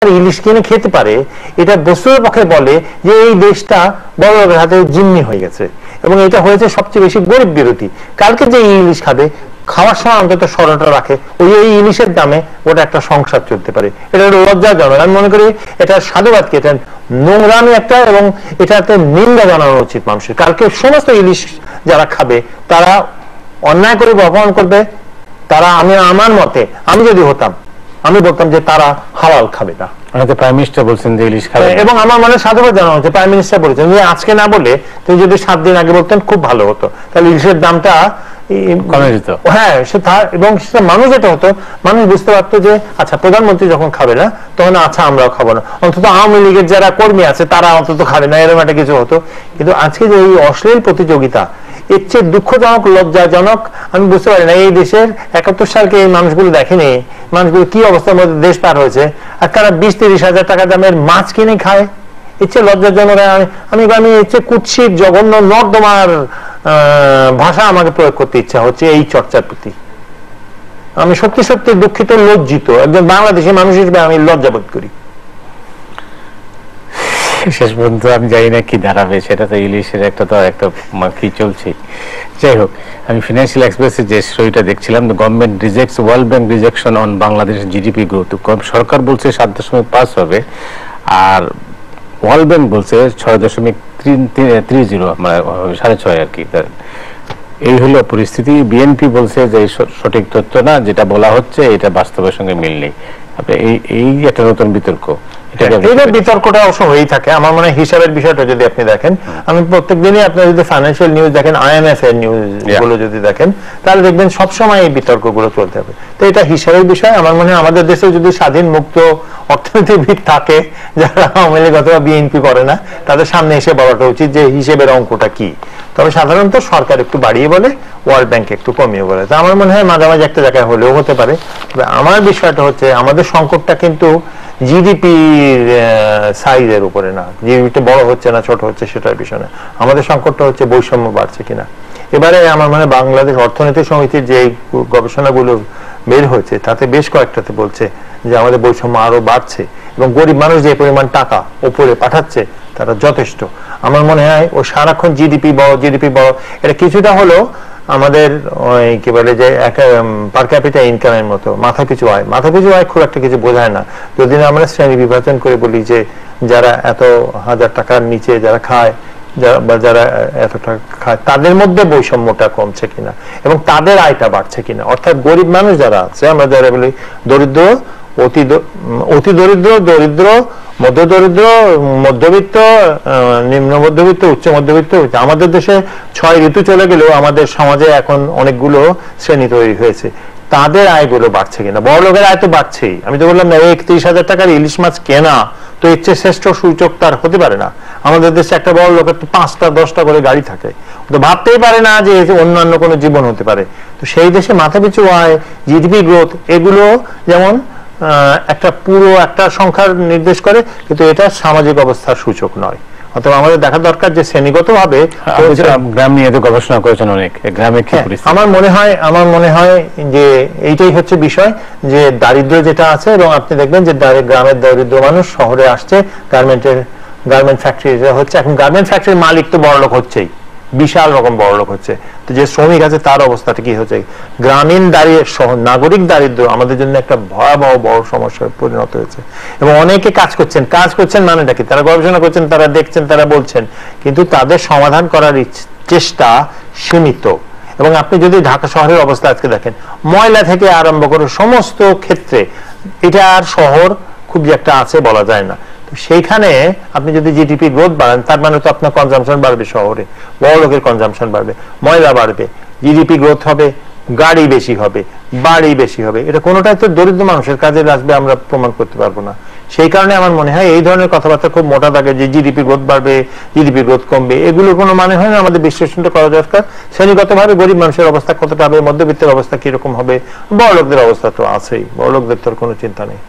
ইলিশ কিনে খেতে পারে, এটা বস্তুর পক্ষে বলে যে এই দেশটা বড় লোকের হাতে জিম্মি হয়ে গেছে, এবং এটা হয়েছে সবচেয়ে বেশি গরিব বিরোধী। কালকে যে ইলিশ খাবে, খাওয়ার সময় অন্তত স্মরণটা রাখে ওই এই ইলিশের দামে ওটা একটা সংসার চলতে পারে। এটা একটা লজ্জাজনক। আমি মনে করি এটা সাধুবাদ কি, এটা নোংরামি একটা, এবং এটাতে নিন্দা জানানো উচিত মানুষের। কালকে সমস্ত ইলিশ যারা খাবে তারা অন্যায় করে অপমান করবে, তারা, আমি আমার মতে আমি যদি হতাম আমি বলতাম যে তারা হালাল খাবে না। প্রাইম মিনিস্টার বলছেন যে ইলিশ খাবে, এবং আমার মনে সাধুবাদ জানানো হচ্ছে প্রাইম মিনিস্টার বলেছেন যে আজকে না বলে তিনি যদি 7 দিন আগে বলতেন খুব ভালো হতো, তাহলে ইলিশের দামটা কমে যেত। হ্যাঁ, এবং সেটা মানুষ যেটা হতো, মানুষ বুঝতে পারতো যে আচ্ছা প্রধানমন্ত্রী যখন খাবে না তখন আচ্ছা আমরাও খাবো না, অন্তত আওয়ামী লীগের যারা কর্মী আছে তারা অন্তত খাবে না, এরকম একটা কিছু হতো। কিন্তু আজকে যে এই অশ্লীল প্রতিযোগিতা, এর চেয়ে দুঃখজনক, লজ্জাজনক আমি বুঝতে পারি না। এই দেশের 71 সালকে এই মানুষগুলো দেখেনি, মানুষগুলো কি অবস্থার মধ্যে দেশ পার হয়েছে, আর তারা 20-30 হাজার টাকা দামের মাছ কিনে খায়। এর চেয়ে লজ্জাজনক, আমি এর চেয়ে কুৎসিত, জঘন্য, নর্দমার ভাষা আমাকে প্রয়োগ করতে ইচ্ছা হচ্ছে এই চর্চার প্রতি। আমি সত্যি সত্যি দুঃখিত, লজ্জিত, একজন বাংলাদেশি মানুষ হিসেবে আমি লজ্জাবোধ করি। শেষ পর্যন্ত আমি জানি না কি দাঁড়াবে, সেটা তো ইলিশের একটা কি চলছে। যাই হোক, আমি ফিনান্সিয়াল এক্সপ্রেসের যে স্টোরিটা দেখছিলাম, government rejects World Bank rejection on Bangladesh GDP growth. সরকার বলছে 7.5 হবে, আর ওয়ার্ল্ড ব্যাংক বলছে 6.30, মানে 6.5 আর কি। এই হলো পরিস্থিতি। বিএনপি বলছে যে সঠিক তথ্য না, যেটা বলা হচ্ছে এটা বাস্তবের সঙ্গে মিল নেই। এই একটা নতুন বিতর্ক, বিতর্কটা অবশ্য হয়েই থাকে। আমার মনে হয় হিসাবের বিষয়টা যদি আপনি দেখেন, আমি প্রত্যেক দিনই আপনার যদি ফাইন্যান্সিয়াল নিউজ দেখেন, IMF এর নিউজ গুলো যদি দেখেন, তাহলে দেখবেন সবসময় এই বিতর্কগুলো চলতে হবে। তো এটা হিসাবের বিষয়। আমার মনে হয় আমাদের দেশে যদি স্বাধীন মুক্ত অর্থনীতিবিদ থাকে যারা আওয়ামী লীগ অথবা বিএনপি করে না, তাদের সামনে এসে বলাটা উচিত যে হিসেবের অঙ্কটা কি। তবে সাধারণত সরকার একটু বাড়িয়ে বলে, ওয়ার্ল্ড ব্যাংক একটু কমিয়ে বলে। তো আমার মনে হয় মাঝামাঝি একটা জায়গায় হলেও হতে পারে। তবে আমার বিষয়টা হচ্ছে আমাদের সংকটটা কিন্তু জিডিপির সাইজের উপরে না, জিডিপিটা বড় হচ্ছে না ছোট হচ্ছে সেটার বিষয় না। আমাদের সংকটটা হচ্ছে বৈষম্য বাড়ছে কিনা। এবারে আমার মনে হয় বাংলাদেশ অর্থনীতি সমিতির যে গবেষণাগুলো বের হয়েছে তাতে বেশ কয়েকটাতে বলছে যে আমাদের বৈষম্য আরো বাড়ছে, এবং গরিব মানুষ যে পরিমাণ টাকা উপরে পাঠাচ্ছে তারা যথেষ্ট। আমার মনে হয় ও সারাক্ষণ জিডিপি বড়, এটা কিছুটা হলো আমাদের ওই কি বলে যে পার ক্যাপিটা ইনকামের মতো মাথা পিছু আয় খুব একটা কিছু বোঝায় না। যদি আমরা শ্রেণী বিভাজন করে বলি যে যারা এত হাজার টাকার নিচে যারা খায়, যারা এত টাকা খায়, তাদের মধ্যে বৈষম্যটা কমছে কিনা এবং তাদের আয়টা বাড়ছে কিনা। অর্থাৎ গরিব মানুষ যারা আছে, আমরা যারা বলি দরিদ্র, অতি দরিদ্র, মধ্য দরিদ্র, মধ্যবিত্ত, নিম্ন মধ্যবিত্ত, উচ্চ মধ্যবিত্ত, আমাদের দেশে 6 ঋতু চলে গেলেও আমাদের সমাজে এখন অনেকগুলো শ্রেণী তৈরি হয়েছে। তাদের আয়গুলো বাড়ছে কিনা। বড় লোকের আয় তো বাড়ছেই। আমি তো বললাম না 31,000 টাকার ইলিশ মাছ কেনা তো এর চেয়ে শ্রেষ্ঠ সূচক তার হতে পারে না। আমাদের দেশে একটা বড় লোকের তো 5টা 10টা করে গাড়ি থাকে, তো ভাবতেই পারে না যে অন্যান্য কোনো জীবন হতে পারে। তো সেই দেশে মাথাপিছু আয়, জিডিপি গ্রোথ, এগুলো যেমন একটা পুরো একটা সংখ্যার নির্দেশ করে, কিন্তু এটা সামাজিক অবস্থার সূচক নয়। অথবা আমাদের দেখা দরকার যে শ্রেণীগতভাবে গ্রাম নিয়ে তো গবেষণা করেছেন অনেক, গ্রামে কি পরিস্থিতি। আমার মনে হয় যে এইটাই হচ্ছে বিষয়, যে দারিদ্র্য যেটা আছে, এবং আপনি দেখবেন যে গ্রামের দরিদ্র মানুষ শহরে আসছে, গার্মেন্ট ফ্যাক্টরি হচ্ছে, এখন গার্মেন্ট ফ্যাক্টরির মালিক তো বড় লোক হচ্ছেই, বিশাল রকম বড় লোক হচ্ছে। তো যে শ্রমিক আছে তার অবস্থাটা কি হচ্ছে। গ্রামীণ নাগরিক দারিদ্র আমাদের জন্য একটা ভয়াবহ বড় সমস্যায় পরিণত হয়েছে, এবং অনেকে কাজ করছেন মানেটা কি, তারা গবেষণা করছেন, তারা দেখছেন, তারা বলছেন, কিন্তু তাদের সমাধান করার চেষ্টা সীমিত। এবং আপনি যদি ঢাকা শহরের অবস্থা আজকে দেখেন, ময়লা থেকে আরম্ভ করে সমস্ত ক্ষেত্রে এটা আর শহর খুব যে একটা আছে বলা যায় না। সেইখানে আপনি যদি জিডিপি গ্রোথ বাড়ান, তার মানে তো আপনার কনজাম্পশন বাড়বে, শহরে বড় লোকের কনজাম্পশন বাড়বে, ময়লা বাড়বে, জিডিপি গ্রোথ হবে, গাড়ি বেশি হবে, বাড়ি বেশি হবে। এটা কোনোটাই তো দরিদ্র মানুষের কাজে আসবে আমরা প্রমাণ করতে পারবো না। সেই কারণে আমার মনে হয় এই ধরনের কথাবার্তা খুব মোটা দাগে যে জিডিপি গ্রোথ বাড়বে, জিডিপি গ্রোথ কমবে, এগুলো কোনো মানে হয় না। আমাদের বিশ্লেষণটা করা দরকার শ্রেণীগতভাবে গরিব মানুষের অবস্থা কতটা হবে, মধ্যবিত্তের অবস্থা কিরকম হবে, বড় লোকদের অবস্থা তো আছেই, বড় লোকদের তো কোনো চিন্তা নেই।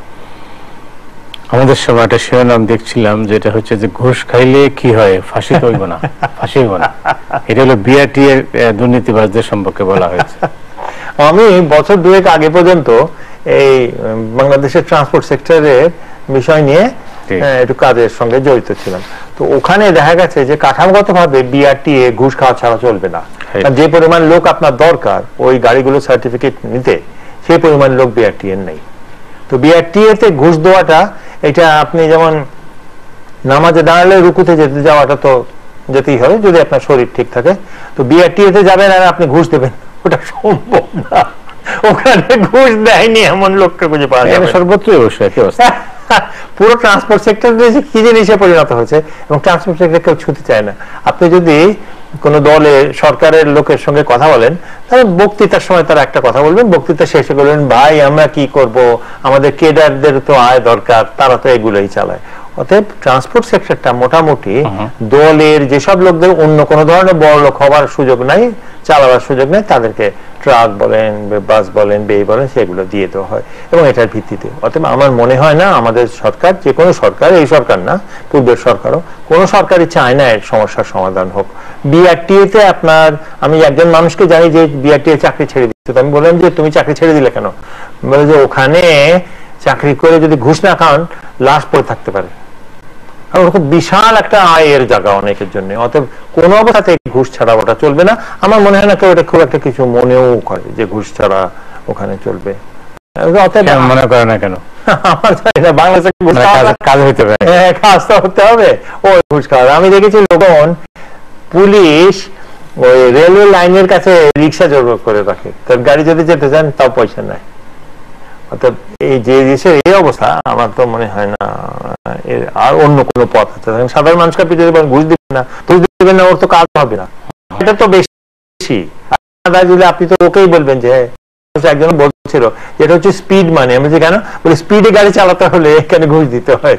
আমাদের সময় একটা শিরোনাম দেখছিলাম যেটা হচ্ছে যে ঘুষ খাইলে কি হয়, ফাঁসি তো হইব না, ফাঁসি হইব না। এটা হলো বিআরটি এর দুর্নীতিবাজদের সম্পর্কে বলা হয়েছে। আমি বছর 2 আগে পর্যন্ত এই বাংলাদেশের ট্রান্সপোর্ট সেক্টরে বিষয় নিয়ে একটু কাজের সঙ্গে জড়িত ছিলাম। তো ওখানে দেখা গেছে যে কাঠামোগতভাবে বিআরটিএ ঘুষ খাওয়া ছাড়া চলবে না। যে পরিমাণ লোক আপনার দরকার ওই গাড়িগুলো সার্টিফিকেট নিতে, সেই পরিমাণ লোক বিআরটিএ নেই। তো বিআরটিএ তে ঘুষ দেওয়াটা, এটা আপনি যেমন নামাজে দাঁড়ালে রুকুতে যেতে যাওয়াটা তো যেতেই হবে যদি আপনার শরীর ঠিক থাকে। তো বিআরটিএ তে যাবেন আর আপনি ঘুষ দেবেন, ওটা সম্ভব না। ওখানে ঘুষ দেয়নি এমন লোককে খুঁজে পাওয়া যাবে সর্বত্রই অবশ্যই একই অবস্থা। পুরো ট্রান্সপোর্ট সেক্টর কি জিনিসে পরিণত হয়েছে, এবং ট্রান্সপোর্ট সেক্টর কেউ ছুটি চায় না। আপনি যদি কোন দলে সরকারের লোকের সঙ্গে কথা বলেন, তাহলে বক্তৃতার সময় তারা একটা কথা বলবেন, বক্তৃতা শেষে বলবেন ভাই আমরা কি করব, আমাদের কেডারদের তো আয় দরকার, তারা তো এগুলোই চালায়। অতএব ট্রান্সপোর্ট সেক্টরটা মোটামুটি দলের যেসব লোকদের অন্য কোনো ধরনের বড় লোক হওয়ার সুযোগ নাই, চালাবার সুযোগ নেই, তাদেরকে ট্রাক বলেন, বাস বলেন, বে বলেন, সেগুলো দিয়ে দেওয়া হয় এবং এটার ভিত্তিতে। অতএব আমার মনে হয় না আমাদের সরকার, যে কোনো সরকার, এই সরকার না পূর্বের সরকারও, কোনো সরকারই চায় না এর সমস্যার সমাধান হোক। বিআরটিএ তে আপনার, আমি একজন মানুষকে জানি যে বিআরটিএ চাকরি ছেড়ে দিচ্ছে, তো আমি বললাম যে তুমি চাকরি ছেড়ে দিলে কেন? বলে যে ওখানে চাকরি করে যদি ঘুষ না খান লাশ পড়ে থাকতে পারে, আর খুব বিশাল একটা আয়ের জায়গা অনেকের জন্য। অতএব কোন অবস্থাতে ঘুষ ছাড়া ওটা চলবে না। আমার মনে হয় না কেউ এটা খুব একটা কিছু মনেও করে যে ঘুষ ছাড়া ওখানে চলবে। অতএব মনে করে না কেন, আমার জানি না বাংলাদেশে কাজ হইতে পারে, কাজ তো হতে হবে। ওই ঘুষ খাওয়া আমি দেখেছি লোকজন, পুলিশ ওই রেলওয়ে লাইনের কাছে রিক্সা জোগাড় করে রাখে, তার গাড়ি যদি যেতে চান তাও পয়সা নাই। অর্থাৎ এই যে দেশের এই অবস্থা, আমার তো মনে হয় না আর অন্য কোনো পথ আছে। সাধারণ মানুষকে আপনি যদি ঘুষ দিবেন না, ঘুষ দিবেন না, ওর তো কাজ হবে না, এটা তো বেশি। যদি আপনি তো ওকেই বলবেন যে, একজন বলছিল যেটা হচ্ছে স্পিড মানি, আমি যে কেন বলি স্পিডে গাড়ি চালাতে হলে এখানে ঘুষ দিতে হয়,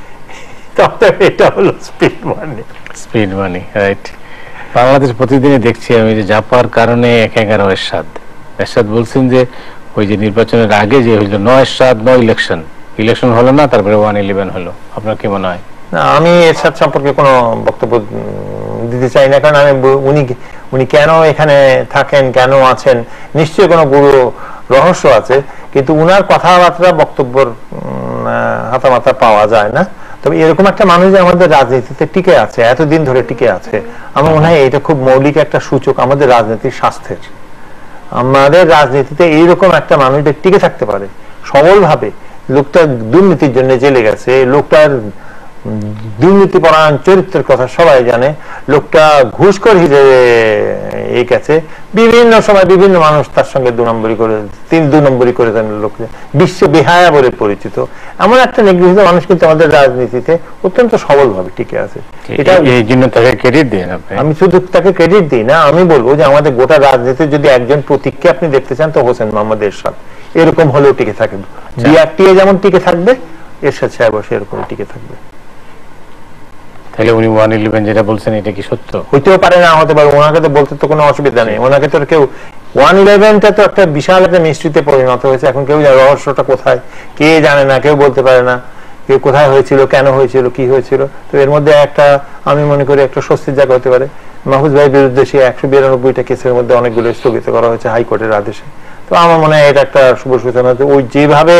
এটা হলো speed money. Speed money, right. Bangladesh প্রতিদিনই দেখছি আমি যে জাপার কারণে ১-১ এরশাদ বলছেন যে ওই যে নির্বাচনের আগে যে হইল ৯/৭ ইলেকশন হলো না, তারপরে 1/11 হলো। আপনার কি মনে হয়? না, আমি এরশাদ সম্পর্কে কোনো বক্তব্য দিতে চাই না, কারণ আমি উনি কেন এখানে থাকেন, কেন আছেন, নিশ্চয়ই কোনো গুরু রহস্য আছে, কিন্তু উনার কথাবার্তা বক্তব্যের হাতামাতা পাওয়া যায় না। তবে এরকম একটা মানুষ যে আমাদের রাজনীতিতে টিকে আছে, এতদিন ধরে টিকে আছে, আমার মনে হয় এটা খুব মৌলিক একটা সূচক আমাদের রাজনীতির স্বাস্থ্যের। আমাদের রাজনীতিতে এইরকম একটা মানুষ টিকে থাকতে পারে সবলভাবে। লোকটা দুর্নীতির জন্য জেলে গেছে, লোকটার দুর্নীতিপরায়ণ চরিত্রের কথা সবাই জানে, লোকটা ঘুষখোর হিসেবে এই গেছে, বিভিন্ন সময় বিভিন্ন মানুষ তার সঙ্গে ২ নম্বরই করে দেন, লোক বিশ্ব বেহায়া বলে পরিচিত। এমন একটা নিগৃহীত মানুষ কিন্তু আমাদের রাজনীতিতে অত্যন্ত সবলভাবে টিকে আছে। এটা এই জন্য তাকে ক্রেডিট দেন আপনি? আমি শুধু তাকে ক্রেডিট দিই না, আমি বলবো যে আমাদের গোটা রাজনীতিতে যদি একজন প্রতীককে আপনি দেখতে চান তো হোসেন মোহাম্মদ এরশাদ এরকম হলেও টিকে থাকবে। বিআরটিএ যেমন টিকে থাকবে, এরশাদ সাহেব সেরকম টিকে থাকবে। তাহলে উনি 1/11 যেটা বলছেন এটা কি সত্য? হইতেও পারে, না হতে পারে, ওনাকে তো বলতে তো কোনো অসুবিধা নেই। ওনাকে তো কেউ 1/11টা তো একটা বিশাল একটা মিস্ট্রিতে পরিণত হয়েছে, এখন কেউ রহস্যটা কোথায় কে জানে না, কেউ বলতে পারে না কেউ কোথায় হয়েছিল, কেন হয়েছিল, কি হয়েছিল। তো এর মধ্যে একটা আমি মনে করি একটা স্বস্তির জায়গা হতে পারে। মাহফুজ ভাইয়ের বিরুদ্ধে সেই ১৯২টা কেসের মধ্যে অনেকগুলো স্থগিত করা হয়েছে হাইকোর্টের আদেশে। তো আমার মনে হয় এটা একটা শুভ সূচনা। ওই যেভাবে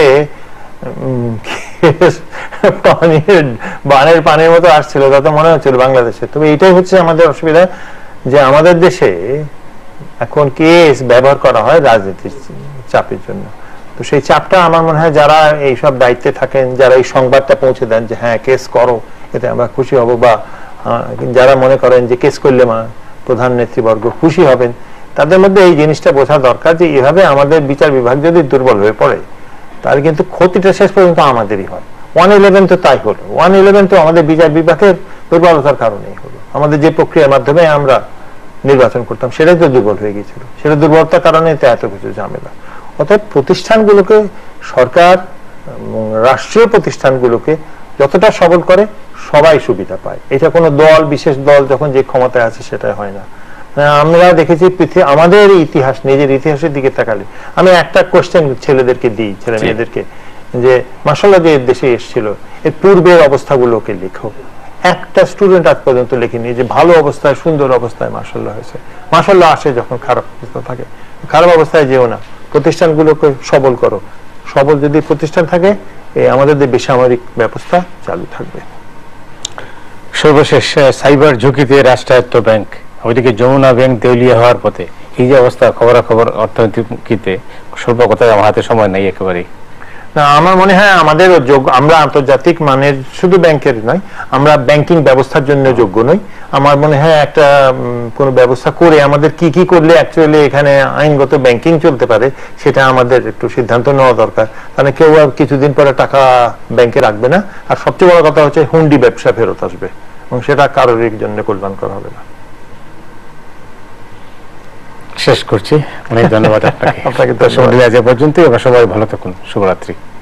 বানের পানির মতো আসছিল তাতে মনে হচ্ছিল বাংলাদেশে। তবে এটাই হচ্ছে আমাদের অসুবিধা, যে আমাদের দেশে এখন কেস ব্যবহার করা হয় রাজনীতির চাপের জন্য। তো সেই চাপটা আমার মনে হয় যারা এইসব দায়িত্বে থাকেন, যারা এই সংবাদটা পৌঁছে দেন যে হ্যাঁ কেস করো, এতে আমরা খুশি হব, বা যারা মনে করেন যে কেস করলে প্রধান নেতৃবর্গ খুশি হবেন, তাদের মধ্যে এই জিনিসটা বোঝা দরকার যে এভাবে আমাদের বিচার বিভাগ যদি দুর্বল হয়ে পড়ে তাহলে কিন্তু ক্ষতিটা শেষ পর্যন্ত আমাদেরই হয়। 1/11 তো তাই হলো। 1/11 তো আমাদের বিচার বিভাগের দুর্বলতার কারণেই হলো। আমাদের যে প্রক্রিয়ার মাধ্যমে আমরা নির্বাচন করতাম সেটাই তো দুর্বল হয়ে গিয়েছিল, সেটা দুর্বলতার কারণে তো এত কিছু ঝামেলা। অর্থাৎ প্রতিষ্ঠানগুলোকে, সরকার রাষ্ট্রীয় প্রতিষ্ঠানগুলোকে যতটা সবল করে সবাই সুবিধা পায়। এটা কোনো দল, বিশেষ দল যখন যে ক্ষমতায় আছে সেটা হয় না। আমরা দেখেছি আমাদের ইতিহাস, নিজের ইতিহাসের দিকে তাকালে, আমি একটা কোশ্চেন ছেলেদেরকে দিই, ছেলে মেয়েদেরকে, যে মাশাআল্লাহ যে দেশে এসেছিল এর পূর্বের অবস্থাগুলোকে লেখো। একটা স্টুডেন্ট আজ পর্যন্ত লেখেনি যে ভালো অবস্থায়, সুন্দর অবস্থায় মাশাআল্লাহ হয়েছে। মাশাআল্লাহ আসে যখন খারাপ অবস্থা থাকে। খারাপ অবস্থায় যেও না, প্রতিষ্ঠানগুলোকে সবল করো, সবল যদি প্রতিষ্ঠান থাকে আমাদের যে বেসামরিক ব্যবস্থা চালু থাকবে। সর্বশেষ, সাইবার ঝুঁকিতে রাষ্ট্রায়ত্ত ব্যাংক, ওইদিকে যমুনা ব্যাংক দেউলিয়া হওয়ার পথে, এই যে অবস্থা, খবরাখবর অর্থনীতিতে স্বল্প কথায় আমার হাতে সময় নেই একেবারেই। না, আমার মনে হয় আমাদের আমরা আন্তর্জাতিক মানের শুধু ব্যাংকের নয়, আমরা ব্যাংকিং ব্যবস্থার জন্য যোগ্য নই। আমার মনে হয় একটা কোন ব্যবস্থা করে আমাদের কি কি করলে অ্যাকচুয়ালি এখানে আইনগত ব্যাংকিং চলতে পারে সেটা আমাদের একটু সিদ্ধান্ত নেওয়া দরকার। তাহলে কেউ আর কিছুদিন পরে টাকা ব্যাংকে রাখবে না, আর সবচেয়ে বড় কথা হচ্ছে হুন্ডি ব্যবসা ফেরত আসবে, এবং সেটা কারোর জন্য কল্যাণকর হবে না। শেষ করছি, অনেক ধন্যবাদ আপনাকে। আপনাকে আজ পর্যন্তই, সবাই ভালো থাকুন, শুভরাত্রি।